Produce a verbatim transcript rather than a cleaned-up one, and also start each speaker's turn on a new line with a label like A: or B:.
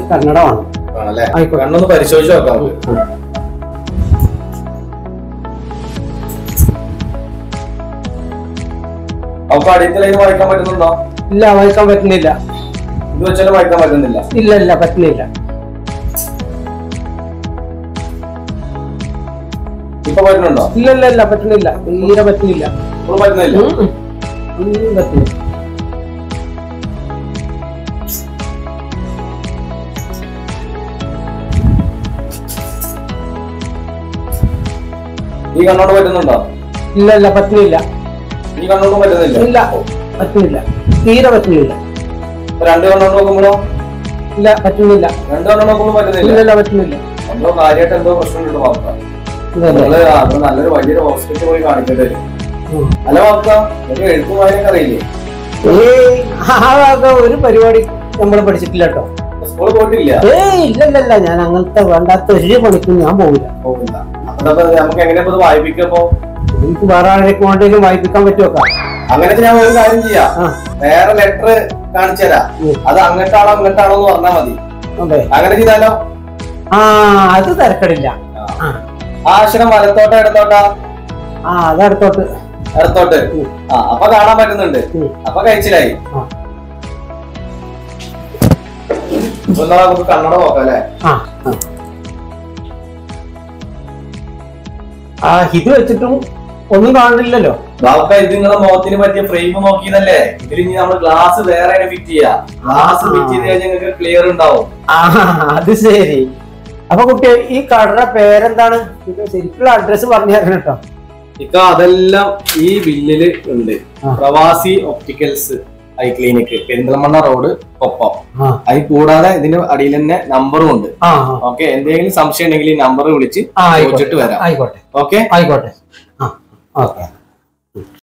A: കന്നഡമാണ്.
B: കണ്ണൊന്ന് പരിശോധിച്ച് നോക്കാം. അപ്പൊ അടിയത്തിലേക്ക് വായിക്കാൻ പറ്റുന്നുണ്ടോ?
A: ഇല്ല, വായിക്കാൻ പറ്റുന്നില്ല.
B: ഇത് വെച്ചാലും വായിക്കാൻ പറ്റുന്നില്ല.
A: ഇല്ല ഇല്ല പറ്റുന്നില്ല.
B: ഇപ്പൊ പറ്റുന്നുണ്ടോ?
A: ഇല്ല ഇല്ല ഇല്ല പറ്റുന്നില്ല, തീരെ പറ്റുന്നില്ല.
B: പറ്റുന്നില്ല
A: പറ്റുന്നില്ല.
B: ഈ കണ്ണോട് പറ്റുന്നുണ്ടോ?
A: ഇല്ല ഇല്ല പറ്റുന്നില്ല.
B: ഈ കണ്ണോട് പറ്റുന്നില്ല.
A: ഇല്ല പറ്റുന്നില്ല, തീരെ പറ്റുന്നില്ല.
B: രണ്ട് കണ്ണോട് നോക്കുമ്പോഴോ?
A: ഇല്ല പറ്റുന്നില്ല.
B: രണ്ട് കണ്ണോട് നോക്കുമ്പോൾ പറ്റുന്നില്ല.
A: ഇല്ല ഇല്ല പറ്റുന്നില്ല.
B: എന്തോ കാര്യമായിട്ട് എന്തോ പ്രശ്നമുണ്ട് വാർത്ത. നല്ലൊരു വലിയൊരു ഹോസ്പിറ്റലിൽ പോയി കാണിക്കേണ്ടി വരും. അല്ല വാർത്ത എഴുത്തും വായനൊക്കെ അറിയില്ലേ?
A: ഏയ് ആ ഒരു പരിപാടി നമ്മൾ പഠിച്ചിട്ടില്ല കേട്ടോ.
B: സ്കൂളിൽ പോയിട്ടില്ല?
A: ഏയ് ഇല്ല ഇല്ല ഇല്ല, ഞാൻ അങ്ങനത്തെ വേണ്ടാത്ത ഒരു പണിക്കും ഞാൻ പോകില്ല.
B: പോകില്ല. നമുക്ക് എങ്ങനെയാ വായിപ്പിക്കപ്പോ?
A: എനിക്ക് വേറെ ആരെയൊക്കെ വേണ്ടെങ്കിലും വായിപ്പിക്കാൻ പറ്റുമോ?
B: അങ്ങനത്തെ ഞാൻ ഒരു കാര്യം ചെയ്യാം, വേറെ ലെറ്റർ കാണിച്ചു തരാം. അത് അങ്ങോട്ടാണോ ഇങ്ങോട്ടാണോ എന്ന് പറഞ്ഞാൽ മതി. അങ്ങനെ ചെയ്താലോ?
A: ആ അത് തിരക്കടില്ല.
B: ആ അക്ഷരം വലത്തോട്ടാ ഇടത്തോട്ടാ?
A: ആ അത് അടുത്തോട്ട്.
B: ഇടത്തോട്ട്. ആ അപ്പൊ കാണാൻ പറ്റുന്നുണ്ട്. അപ്പൊ കഴിച്ചിലായി. നമുക്ക് കണ്ണട നോക്കാം അല്ലെ?
A: ആ ഇത് വെച്ചിട്ടും ഒന്നും കാണില്ലല്ലോ.
B: ബാബുക്ക ഇത് നിങ്ങളെ മുഖത്തിന് പറ്റിയ ഫ്രെയിം നോക്കിയതല്ലേ? ഇതിൽ ഇനി നമ്മൾ ഗ്ലാസ് വേറെ ഫിറ്റ് ചെയ്യാം. ഗ്ലാസ് ഫിറ്റ് ചെയ്ത് കഴിഞ്ഞാൽ നിങ്ങൾക്ക് ക്ലിയർ ഉണ്ടാവും.
A: ആ അത് ശരി. അപ്പൊ കുട്ടി ഈ കടയുടെ പേരെന്താണ്? ശരിക്കുള്ള അഡ്രസ് പറഞ്ഞു തരണം കേട്ടോ.
B: ഇക്ക അതെല്ലാം ഈ ബില്ലില് ഉണ്ട്. Pravasi opticals eye clinic, Perinthalmanna road, Koppam. അത് കൂടാതെ ഇതിന്റെ അടിയിൽ തന്നെ നമ്പറും ഉണ്ട്. ഓക്കെ, എന്തെങ്കിലും സംശയം ഉണ്ടെങ്കിൽ ഈ നമ്പർ വിളിച്ച് ചോദിച്ചിട്ട് വരാം.
A: ആയിക്കോട്ടെ.
B: ഓക്കെ
A: ആയിക്കോട്ടെ. ആ ഓക്കെ.